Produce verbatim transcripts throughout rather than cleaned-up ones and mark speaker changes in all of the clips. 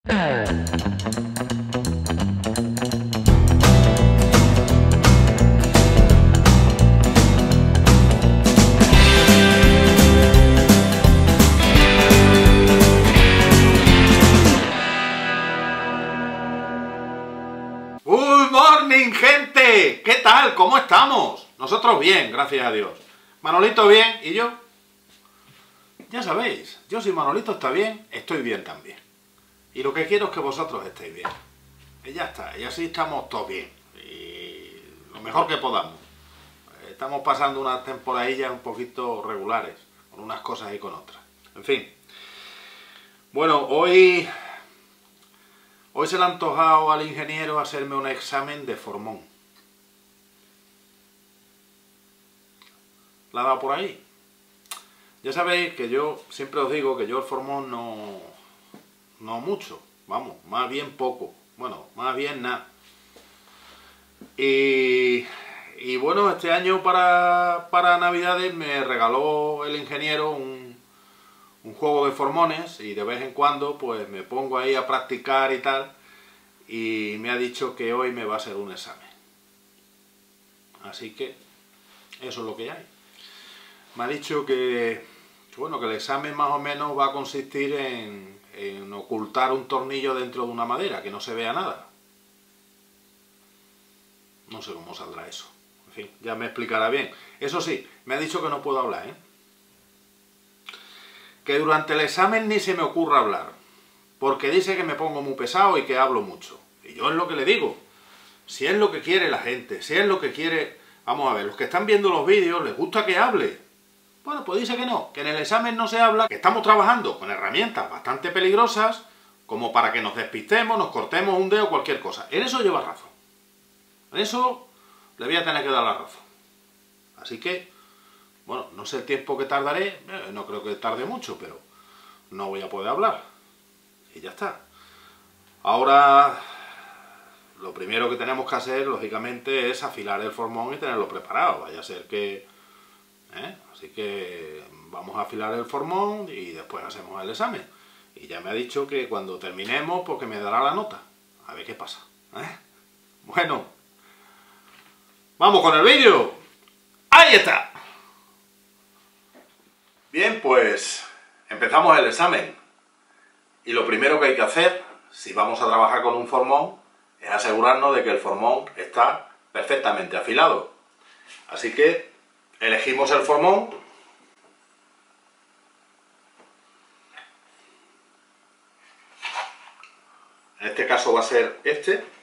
Speaker 1: Good morning, gente. ¿Qué tal? ¿Cómo estamos? Nosotros bien, gracias a Dios. Manolito bien, ¿y yo? Ya sabéis, yo si Manolito está bien, estoy bien también. Y lo que quiero es que vosotros estéis bien. Y ya está, y así estamos todos bien. Y lo mejor que podamos. Estamos pasando unas temporadillas un poquito regulares, con unas cosas y con otras. En fin. Bueno, hoy... Hoy se le ha antojado al ingeniero hacerme un examen de formón. ¿La ha dado por ahí? Ya sabéis que yo siempre os digo que yo el formón no... no mucho, vamos, más bien poco. Bueno, más bien nada. Y, y bueno, este año para, para Navidades me regaló el ingeniero un, un juego de formones y de vez en cuando pues me pongo ahí a practicar y tal, y me ha dicho que hoy me va a hacer un examen. Así que eso es lo que hay. Me ha dicho que, bueno, que el examen más o menos va a consistir en, en ocultar un tornillo dentro de una madera, que no se vea nada. No sé cómo saldrá eso. En fin, ya me explicará bien. Eso sí, me ha dicho que no puedo hablar, ¿eh? Que durante el examen ni se me ocurra hablar, porque dice que me pongo muy pesado y que hablo mucho. Y yo es lo que le digo. Si es lo que quiere la gente, si es lo que quiere... Vamos a ver, los que están viendo los vídeos, ¿les gusta que hable? Bueno, pues dice que no, que en el examen no se habla, que estamos trabajando con herramientas bastante peligrosas, como para que nos despistemos, nos cortemos un dedo, cualquier cosa. En eso lleva razón. En eso le voy a tener que dar la razón. Así que... Bueno, no sé el tiempo que tardaré, no creo que tarde mucho, pero no voy a poder hablar. Y ya está. Ahora, lo primero que tenemos que hacer, lógicamente, es afilar el formón y tenerlo preparado. Vaya a ser que... ¿eh? Así que vamos a afilar el formón y después hacemos el examen. Y ya me ha dicho que cuando terminemos, pues que me dará la nota. A ver qué pasa. ¿eh? Bueno, vamos con el vídeo. ¡Ahí está! Bien, pues empezamos el examen. Y lo primero que hay que hacer, si vamos a trabajar con un formón, es asegurarnos de que el formón está perfectamente afilado. Así que elegimos el formón. En este caso va a ser este.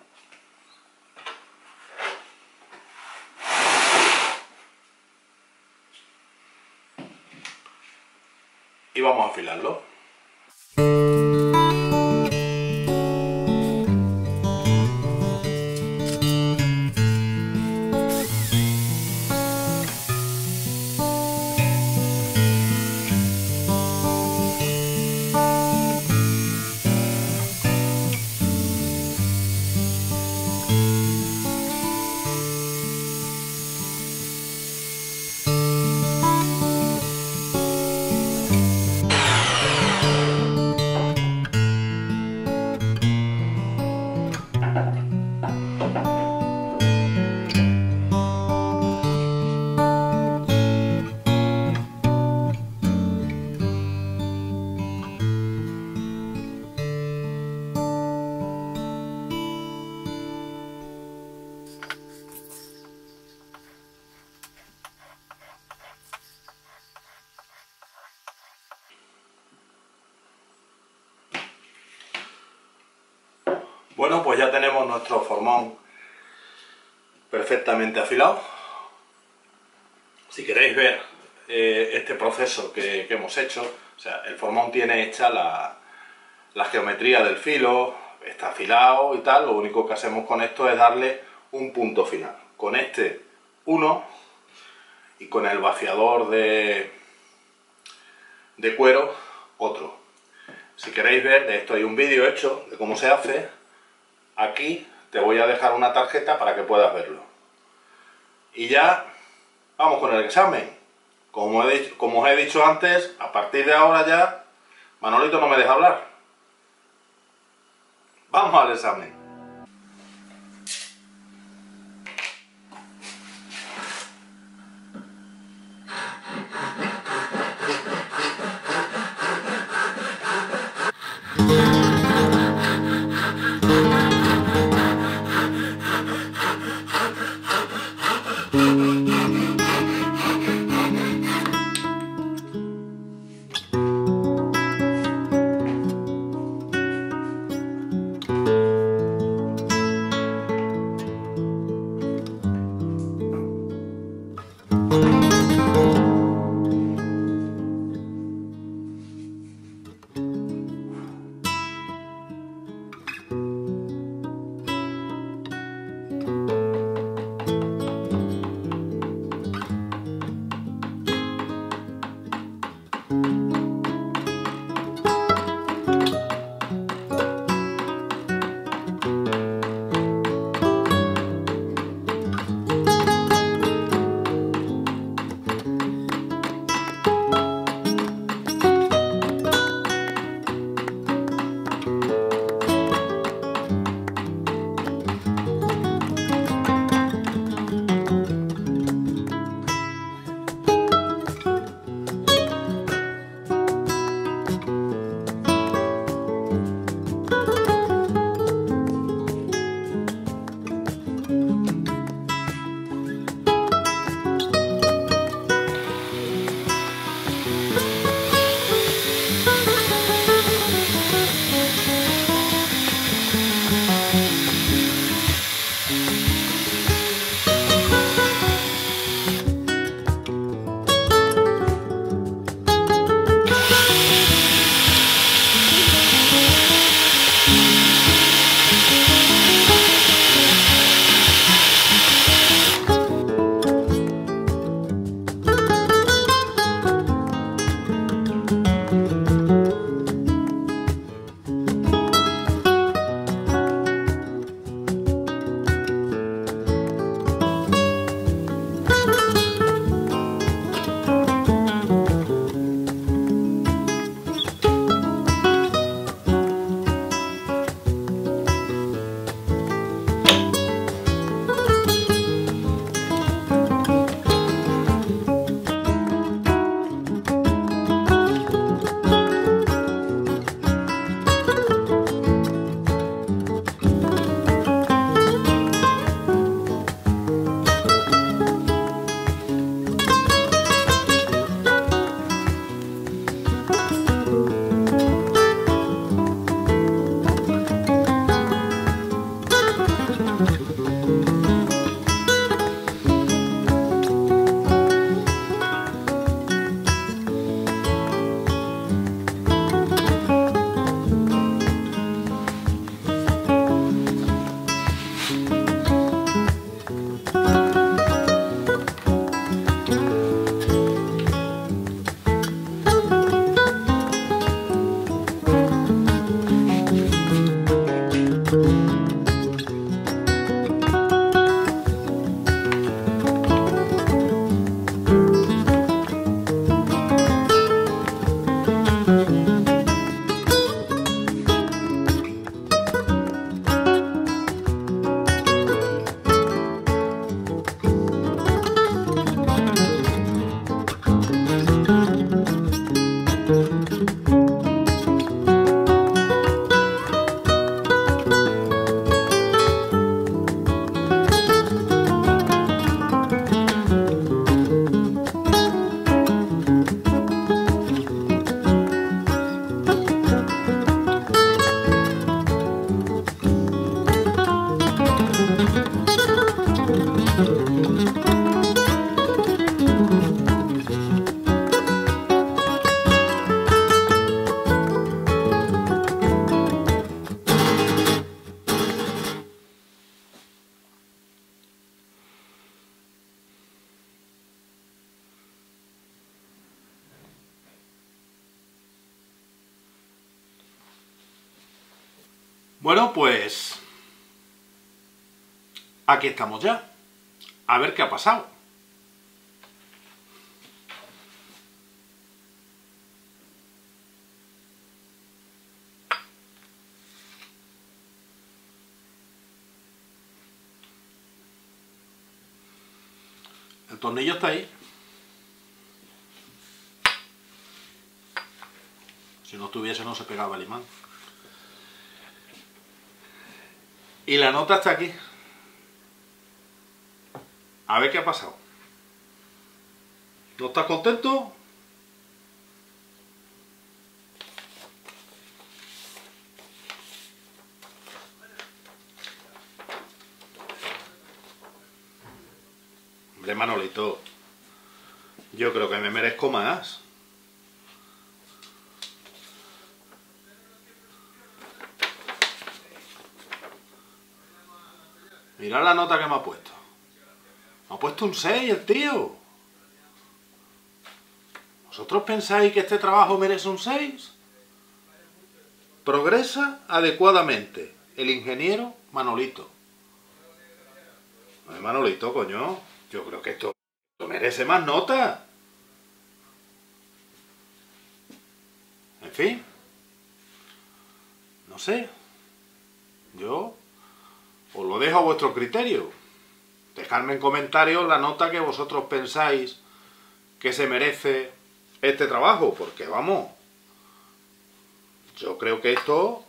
Speaker 1: Y vamos a afilarlo. Bueno, pues ya tenemos nuestro formón perfectamente afilado. Si queréis ver eh, este proceso que, que hemos hecho, o sea, el formón tiene hecha la, la geometría del filo, está afilado y tal, lo único que hacemos con esto es darle un punto final. Con este uno y con el vaciador de, de cuero otro. Si queréis ver, de esto hay un vídeo hecho de cómo se hace. Aquí te voy a dejar una tarjeta para que puedas verlo. Y ya vamos con el examen. Como, he dicho, como os he dicho antes, a partir de ahora ya Manolito no me deja hablar. Vamos al examen. Bueno, pues aquí estamos ya. A ver qué ha pasado. tornillo está ahí. Si no estuviese no se pegaba el imán. Y la nota está aquí. A ver qué ha pasado. ¿No estás contento? Hombre, Manolito, yo creo que me merezco más. Mirad la nota que me ha puesto. Me ha puesto un seis el tío. ¿Vosotros pensáis que este trabajo merece un seis? Progresa adecuadamente el ingeniero Manolito. No es Manolito, coño. Yo creo que esto, esto merece más nota. En fin. No sé. Yo os lo dejo a vuestro criterio. Dejadme en comentarios la nota que vosotros pensáis que se merece este trabajo, porque vamos, yo creo que esto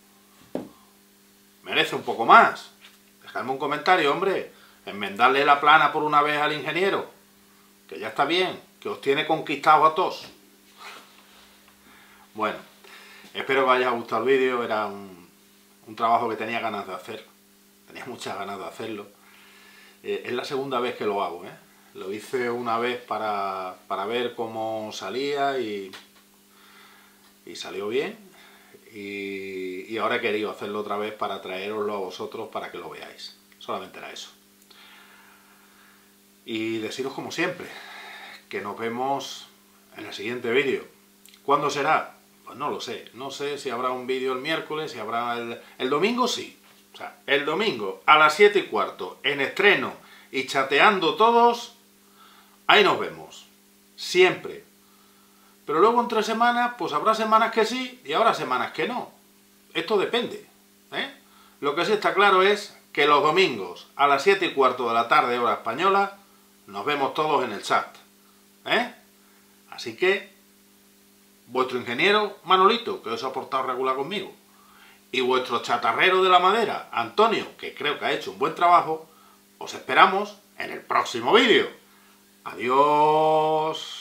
Speaker 1: merece un poco más. Dejadme un comentario, hombre, enmendarle la plana por una vez al ingeniero, que ya está bien, que os tiene conquistados a todos. Bueno, espero que os haya gustado el vídeo. Era un, un trabajo que tenía ganas de hacer, tenía muchas ganas de hacerlo. Eh, es la segunda vez que lo hago, ¿eh? Lo hice una vez para, para ver cómo salía y, y salió bien. Y, y ahora he querido hacerlo otra vez para traeroslo a vosotros para que lo veáis. Solamente era eso. Y deciros como siempre, que nos vemos en el siguiente vídeo. ¿Cuándo será? Pues no lo sé. No sé si habrá un vídeo el miércoles, si habrá el, el domingo, sí. O sea, el domingo a las siete y cuarto, en estreno y chateando todos, ahí nos vemos. Siempre. Pero luego entre semanas, pues habrá semanas que sí y habrá semanas que no. Esto depende, ¿eh? Lo que sí está claro es que los domingos a las siete y cuarto de la tarde, hora española, nos vemos todos en el chat, ¿eh? Así que, vuestro ingeniero Manolito, que os ha portado regular conmigo, y vuestro chatarrero de la madera, Antonio, que creo que ha hecho un buen trabajo, os esperamos en el próximo vídeo. Adiós.